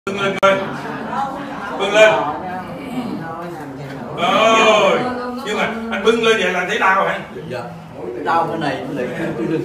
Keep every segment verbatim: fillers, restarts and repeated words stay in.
Bưng lên coi, bưng lên. Rồi, nhưng mà anh bưng lên vậy là thấy đau hả? Dạ, đau cái này với lại cái lưng.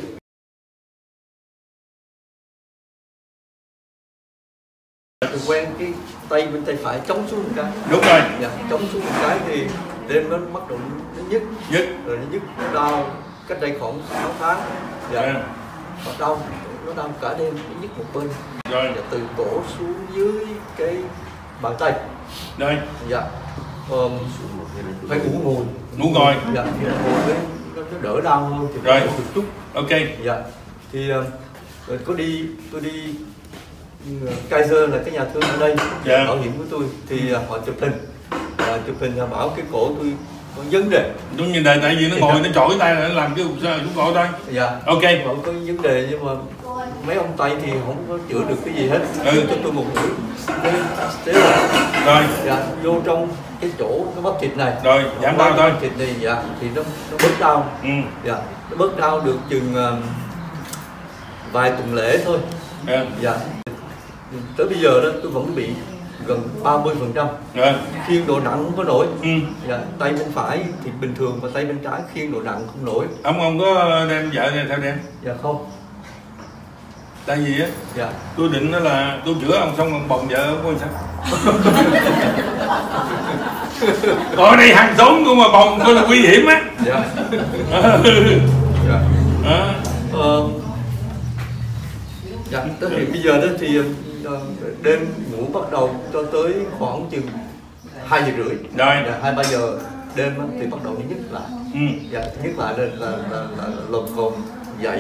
Tôi quen cái tay bên tay phải chống xuống một cái. Đúng rồi. Dạ, chống xuống một cái thì đêm nó bắt đầu nó nhức. Nhức. Rồi nó nhức, nó đau. Cách đây khoảng sáu tháng. Dạ. À. Nó đau, nó đau cả đêm, nó nhức một bên. Rồi. Dạ, từ cổ xuống dưới cái bàn tay. Đây. Dạ. Um, phải ngủ ngồi. Ngủ ngồi. Dạ, ngồi với nó, nó đỡ đau hơn thì rồi một chút. Ok. Dạ. Thì uh, có đi tôi đi Kaiser là cái nhà thương ở đây, dạ. bảo hiểm của tôi thì uh, họ chụp hình, uh, chụp hình uh, bảo cái cổ tôi có vấn đề. Đúng như đây, tại vì nó ngồi nó chổi tay là nó làm cái cục cổ thôi. Dạ. Ok. Vẫn có vấn đề nhưng mà mấy ông Tây thì không có chữa được cái gì hết. Ừ. Cho tôi một mũi. Thế là rồi. Dạ, vô trong cái chỗ cái bắp thịt này. Rồi, giảm đau thôi. Thịt này dạ thì nó nó bớt đau. Ừ. Dạ, nó bớt đau được chừng uh, vài tuần lễ thôi. Yeah. Dạ. Tới bây giờ đó tôi vẫn bị gần ba mươi phần trăm. Yeah. Khiêng độ nặng không có nổi. Ừ. Dạ, tay bên phải thì bình thường và tay bên trái khiêng độ nặng không nổi. Ông ông có đem vợ này theo đem? Dạ không. Tại vì á, dạ. tôi định đó là tôi chữa ông xong ông bồng vợ ông coi sao? Ở đây hàng xóm của mà bồng coi là nguy hiểm á. Dạ. dạ. À. Ờ, dạ, tới thì bây giờ đó thì đêm ngủ bắt đầu cho tới khoảng chừng hai giờ rưỡi. Rồi. Dạ, hai ba giờ đêm thì bắt đầu nó nhức lại. Ừ. Dạ, nhức lại là là là, là lồm cồm dậy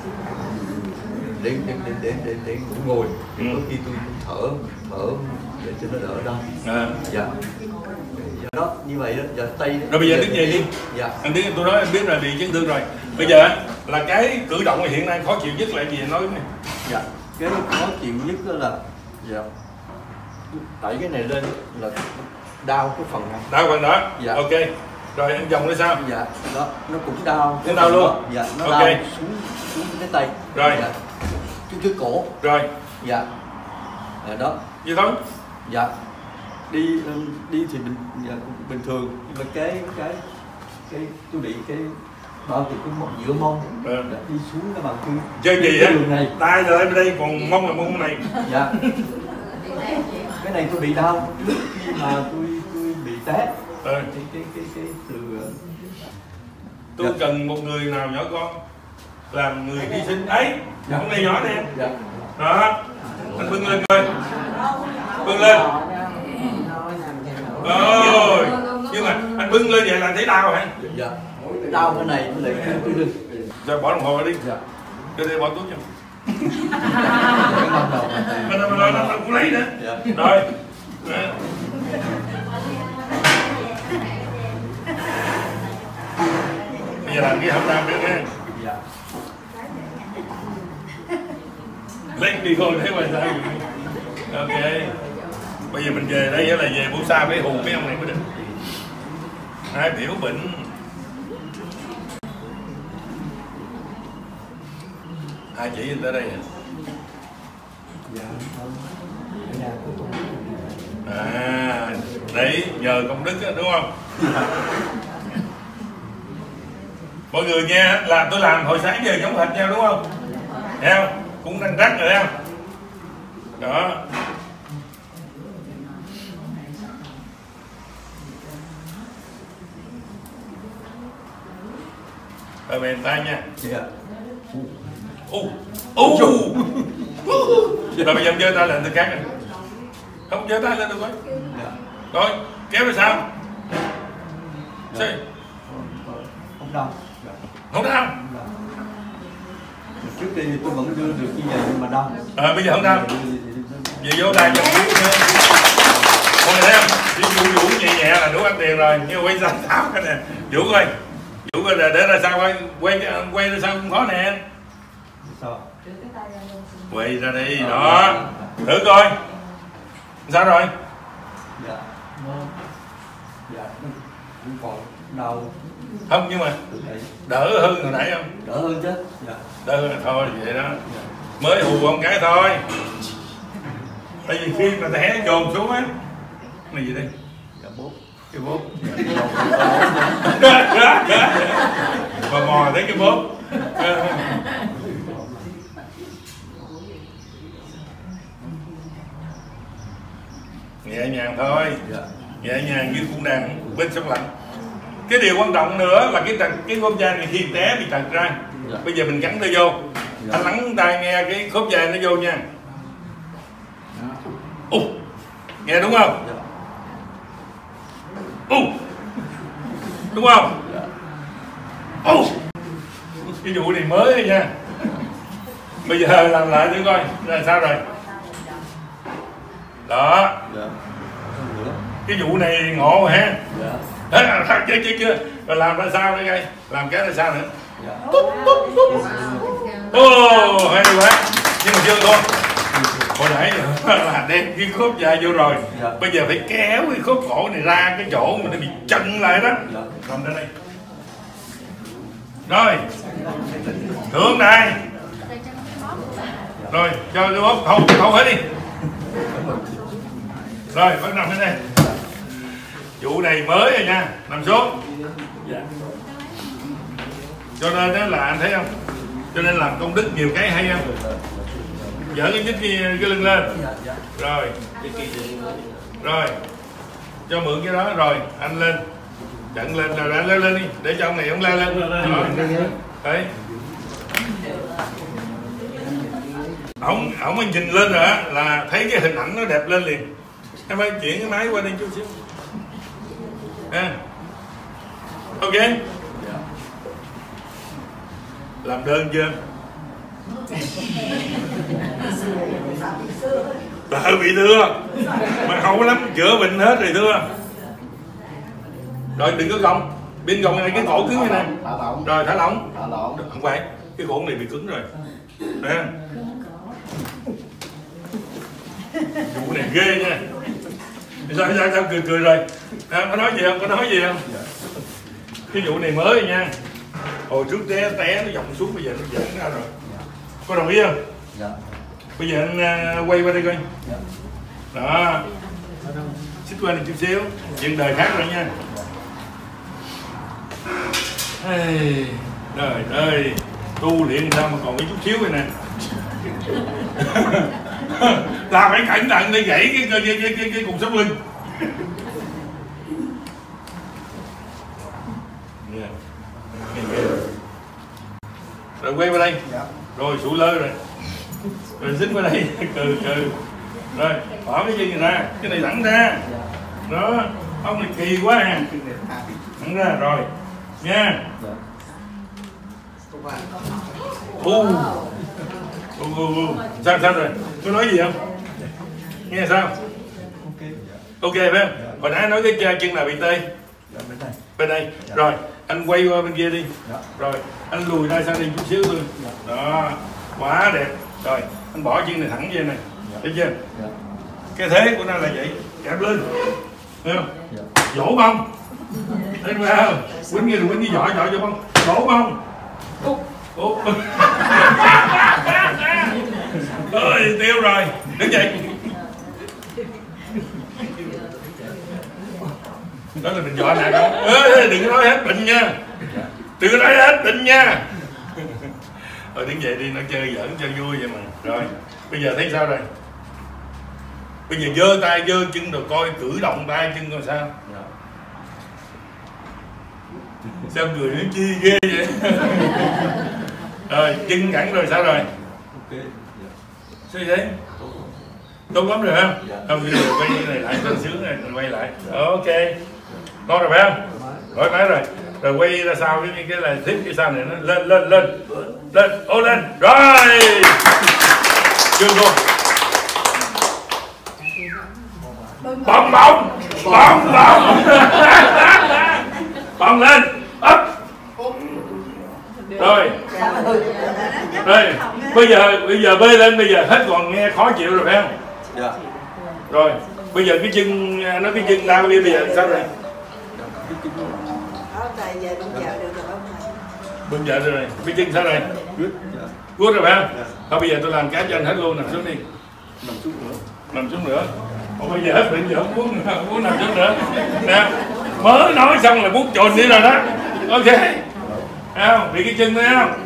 để để để để để, để ngủ ngồi. Ừ. Có khi tôi thở thở để cho nó đỡ đau. À. Dạ. Dạ đó, như vậy đó, dạ tay. Rồi bây giờ đứng dậy đi. Dạ. Anh biết tôi nói anh biết là bị chấn thương rồi. Bây giờ là cái cử động hiện nay khó chịu nhất là gì nói này. Dạ. Cái khó chịu nhất đó là dạ. Đẩy cái này lên là đau cái phần này. Đau phần đó. Dạ. Ok. Rồi anh vòng lên sao? Dạ. Đó, nó cũng đau. Nó đau luôn. Đó. Dạ, nó okay. đau xuống xuống cái tay. Rồi. Dạ. Cái cái cổ. Rồi. Dạ. Rồi đó. Như thôi. Dạ. Đi đi thì bình dạ, bình thường nhưng mà cái cái cái tôi bị cái bao từ cái mông giữa mông ừ. Dạ, đi xuống cái bàn chân. Chơi gì á? Tay rồi bên đây còn mông là mông này. Dạ. Cái này tôi bị đau khi mà tôi tôi bị té. Ừ. Cái cái cái cái từ tôi dạ. cần một người nào nhỏ con làm người hy sinh ấy. Dạ. Con này nhỏ nè. Dạ. Đó. Anh bưng lên coi. Bưng lên. Rồi, nhưng mà anh bưng lên vậy là thấy đau hả? Dạ. Đau cái này với lại cái lưng. Rồi bỏ đồng hồ đi. Dạ. Đưa đây bỏ túi cho. Mình mình nói nó cũng lấy nữa. Dạ. Rồi. Bây giờ làm cái hông nam được nha. Dạ. Lấy đi thôi thấy ngoài sao. Ok. Bây giờ mình về đây là về Bô Sa phải hù mấy ông này mới được. Ai biểu bệnh. Ai chỉ người ta đây hả? Dạ. À, đấy nhờ công đức đó, đúng không? Mọi người nghe là tôi làm hồi sáng giờ giống hệt nhau đúng không? Thấy không? Cũng răng rắc rồi không? Đó. Rồi mềm tay nha. Dạ. U. U. Rồi bây giờ giơ tay lên tôi cắt rồi. Không giơ tay lên được rồi. Dạ. Rồi, kéo ra sao? Dạ. Không đau. Dạ. Không đau. Dạ. Trước đây tôi vẫn đưa được như vậy nhưng mà đau. Ờ, bây giờ không đau. Về vô tay cho vuốt nữa. Mọi người thấy không? Chỉ vũ vũ nhẹ nhẹ là đủ ăn tiền rồi. Nhưng quay ra tháo cái nè. Vũ coi. Vũ coi để ra sao quay quay quay ra sao cũng khó nè. Sao? Quay ra đi, đó. Thử coi. Sao rồi? Dạ. Nó dạ nó cũng còn đau. Không nhưng mà đỡ hơn hồi nãy không? Đỡ hơn chứ. Dạ. Đỡ hơn là thôi vậy đó. Dạ. Mới hù con cái thôi. Tại vì khi mà té dồn xuống á, này gì đây? Dạ bốp. Cái bốp. Mà mò thấy cái bốp. Nhẹ nhàng thôi, nhẹ nhàng như cung đàn bên sông lạnh. Cái điều quan trọng nữa là cái trật, cái khớp vai này khi té bị trật ra. Bây giờ mình gắn tay vô, anh lắng tai nghe cái khớp vai nó vô nha. Ú, nghe đúng không? Ú, đúng không? Ú, cái vụ này mới rồi nha. Bây giờ làm lại thử coi là sao rồi. Đó. Cái vụ này ngộ ha. Dạ. Thế chứ chứ chưa. Rồi làm ra sao đây đây? Làm cái là sao nữa? Dạ. Ô, hay quá. Nhưng mà chưa thôi. Hồi nãy là đem cái khớp vai vô rồi. Dạ. Bây giờ phải kéo cái khớp cổ này ra cái chỗ mà nó bị chặn lại đó. Dạ. Cầm ra đây. Rồi. Thượng đây. Rồi, cho cái bóp không, không hết đi. Rồi, bắt nằm lên đây. Vụ này mới rồi nha, nằm xuống. Dạ. Cho nên đó là anh thấy không? Cho nên làm công đức nhiều cái hay không? Dỡ cái nhích cái, cái lưng lên. Rồi. Rồi. Cho mượn cái đó rồi, anh lên. Chặn lên rồi anh leo lên đi, để cho ông này ông leo lên. Rồi. Đấy. Ông ông mình nhìn lên rồi á là thấy cái hình ảnh nó đẹp lên liền. Em ơi chuyển cái máy qua đây chút xíu. À. Ok. Làm đơn chưa? Đợi bị thưa. Mà không có lắm chữa bệnh hết rồi thưa. Rồi đừng có gồng. Bên gồng này cái cổ cứng như này. Rồi thả lỏng. Không phải. Cái cổ này bị cứng rồi. Nè. Vụ này ghê nha. Sao sao sao cười cười rồi. À, có nói gì không? Có nói gì không? Cái vụ này mới rồi nha. Hồi trước té té nó dòng xuống, bây giờ nó giãn ra rồi. Có đồng ý không? Dạ. Bây giờ anh uh, quay qua đây coi. Dạ. Đó. Xích qua này chút xíu. Chuyện đời khác rồi nha. Hey, trời ơi, tu luyện sao mà còn mấy chút xíu vậy nè. Là phải cẩn thận để gãy cái cái cái cái, cái, cái cục sống lưng. Yeah. Rồi quay vào đây. Rồi sụi lơ rồi. Rồi xích qua đây, cừ cừ. Rồi bỏ cái dây này ra, cái này thẳng ra. Đó, ông này kỳ quá à. Thẳng ra rồi nha. U u u sao sao rồi? Có nói gì không? Nghe sao? Ok phải không? Hồi nãy nói cái chân nào bị tê? Bên đây. Rồi anh quay qua bên kia đi. Rồi anh lùi ra sang đây chút xíu thôi. Đó, quá đẹp. Rồi anh bỏ chân này thẳng về này, thấy chưa? Cái thế của nó là vậy, kẹp lên, thấy không? Vỗ bông, thấy không? Quýnh nghe rồi quýnh như giỏi giỏi cho bông, vỗ bông. Úp. Ôi tiêu rồi, đứng dậy. Đó là mình dọa nè không? Ê, đừng có nói hết bệnh nha, đừng có nói hết bệnh nha. Thôi đứng dậy đi, nó chơi giỡn cho vui vậy mà. Rồi, bây giờ thấy sao rồi? Bây giờ giơ tay giơ chân rồi coi cử động tay chân coi sao. Sao người nó chi ghê vậy? Rồi, chân cẳng rồi sao rồi? Sao vậy? Tốt lắm rồi không? Không, bây giờ quay cái này lại cho sướng này, mình quay lại. Ok. Ngon rồi phải không? Thoải mái rồi. Rồi quay ra sau cái cái là tiếp cái sau này nó lên lên lên lên ô lên rồi chưa luôn bong bong bong bong bong lên ấp rồi đây bây giờ bây giờ bơi lên bây giờ hết còn nghe khó chịu rồi phải không? Dạ. Rồi bây giờ cái chân nó cái chân đau đi bây giờ sao rồi? Bưng vợ rồi, cái chân sao rồi? Guốt rồi phải không? Thôi bây giờ tôi làm cái cho anh hết luôn, nằm xuống đi. Nằm xuống nữa. Nằm xuống nữa. Ủa bây giờ hết bệnh giờ không muốn, không muốn nằm xuống nữa. Nè, mới nói xong là muốn trồn đi rồi đó. Ok. Không, bị cái chân thấy không?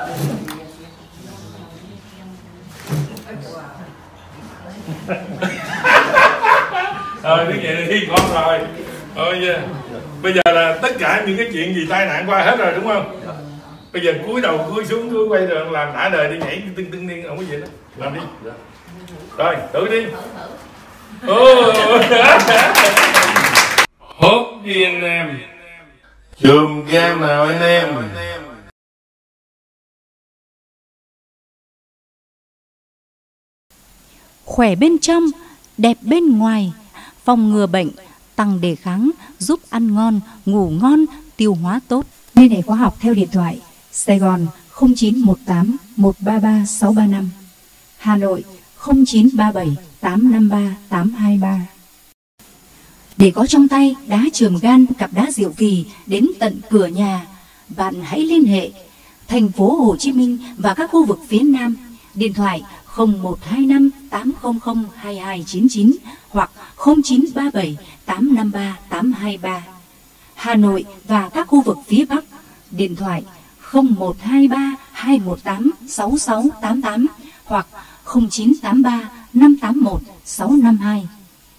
Rồi, đứng dậy đi con rồi. Rồi, yeah. Bây giờ là tất cả những cái chuyện gì tai nạn qua hết rồi đúng không? Bây giờ cúi đầu cúi xuống cúi quay rồi làm đã đời đi, nhảy tưng tưng điên không có gì đó. Làm đi. Rồi, thử đi. Hốt đi anh em. Chùm game nào anh em. Khỏe bên trong, đẹp bên ngoài, phòng ngừa bệnh, tăng đề kháng, giúp ăn ngon, ngủ ngon, tiêu hóa tốt. Liên hệ khóa học theo điện thoại Sài Gòn không chín một tám một ba ba sáu ba năm, Hà Nội không chín ba bảy tám năm ba tám hai ba. Để có trong tay đá chườm gan, cặp đá diệu kỳ đến tận cửa nhà, bạn hãy liên hệ thành phố Hồ Chí Minh và các khu vực phía Nam. Điện thoại không một hai năm tám không không hai hai chín chín hoặc không chín ba bảy tám năm ba tám hai ba. Hà Nội và các khu vực phía Bắc, điện thoại không một hai ba hai một tám sáu sáu tám tám hoặc không chín tám ba năm tám một sáu năm hai.